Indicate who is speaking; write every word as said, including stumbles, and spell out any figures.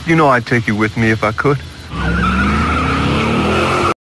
Speaker 1: You know I'd take you with me if I could.